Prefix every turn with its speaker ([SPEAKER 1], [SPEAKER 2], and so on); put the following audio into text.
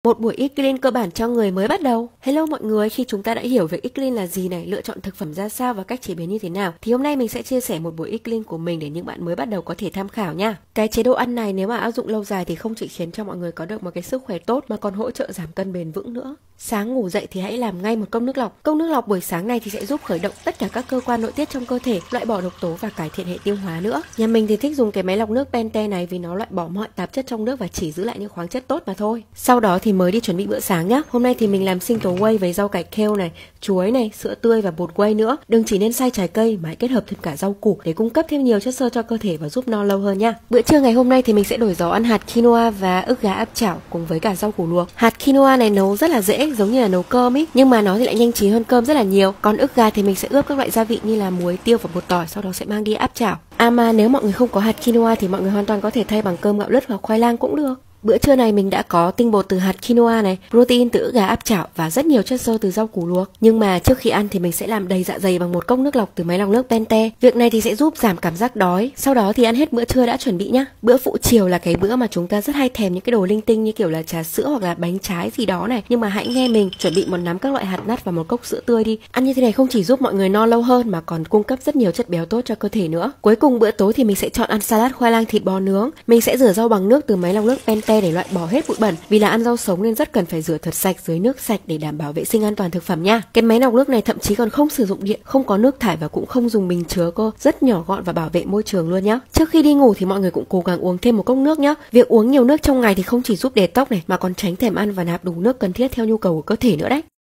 [SPEAKER 1] một buổi eat clean cơ bản cho người mới bắt đầu. Hello mọi người, khi chúng ta đã hiểu về eat clean là gì này, lựa chọn thực phẩm ra sao và cách chế biến như thế nào, thì hôm nay mình sẽ chia sẻ một buổi eat clean của mình để những bạn mới bắt đầu có thể tham khảo nha. Cái chế độ ăn này nếu mà áp dụng lâu dài thì không chỉ khiến cho mọi người có được một cái sức khỏe tốt mà còn hỗ trợ giảm cân bền vững nữa. Sáng ngủ dậy thì hãy làm ngay một cốc nước lọc. Cốc nước lọc buổi sáng này thì sẽ giúp khởi động tất cả các cơ quan nội tiết trong cơ thể, loại bỏ độc tố và cải thiện hệ tiêu hóa nữa. Nhà mình thì thích dùng cái máy lọc nước Pente này vì nó loại bỏ mọi tạp chất trong nước và chỉ giữ lại những khoáng chất tốt mà thôi. Sau đó thì mới đi chuẩn bị bữa sáng nhá. Hôm nay thì mình làm sinh tố whey với rau cải kale này, chuối này, sữa tươi và bột whey nữa. Đừng chỉ nên xay trái cây mà hãy kết hợp thêm cả rau củ để cung cấp thêm nhiều chất xơ cho cơ thể và giúp no lâu hơn nha. Bữa trưa ngày hôm nay thì mình sẽ đổi gió ăn hạt quinoa và ức gà áp chảo cùng với cả rau củ luộc. Hạt quinoa này nấu rất là dễ, giống như là nấu cơm ý, nhưng mà nó thì lại nhanh chín hơn cơm rất là nhiều. Còn ức gà thì mình sẽ ướp các loại gia vị như là muối, tiêu và bột tỏi, sau đó sẽ mang đi áp chảo. À mà nếu mọi người không có hạt quinoa thì mọi người hoàn toàn có thể thay bằng cơm gạo lứt hoặc khoai lang cũng được. Bữa trưa này mình đã có tinh bột từ hạt quinoa này, protein từ ức gà áp chảo và rất nhiều chất xơ từ rau củ luộc. Nhưng mà trước khi ăn thì mình sẽ làm đầy dạ dày bằng một cốc nước lọc từ máy lọc nước Pente. Việc này thì sẽ giúp giảm cảm giác đói. Sau đó thì ăn hết bữa trưa đã chuẩn bị nhá. Bữa phụ chiều là cái bữa mà chúng ta rất hay thèm những cái đồ linh tinh như kiểu là trà sữa hoặc là bánh trái gì đó này. Nhưng mà hãy nghe mình, chuẩn bị một nắm các loại hạt nut và một cốc sữa tươi đi. Ăn như thế này không chỉ giúp mọi người no lâu hơn mà còn cung cấp rất nhiều chất béo tốt cho cơ thể nữa. Cuối cùng bữa tối thì mình sẽ chọn ăn salad khoai lang thịt bò nướng. Mình sẽ rửa rau bằng nước từ máy lọc nước Pente để loại bỏ hết bụi bẩn, vì là ăn rau sống nên rất cần phải rửa thật sạch dưới nước sạch để đảm bảo vệ sinh an toàn thực phẩm nha. Cái máy lọc nước này thậm chí còn không sử dụng điện, không có nước thải và cũng không dùng bình chứa cơ, rất nhỏ gọn và bảo vệ môi trường luôn nhá. Trước khi đi ngủ thì mọi người cũng cố gắng uống thêm một cốc nước nhá. Việc uống nhiều nước trong ngày thì không chỉ giúp detox này mà còn tránh thèm ăn và nạp đủ nước cần thiết theo nhu cầu của cơ thể nữa đấy.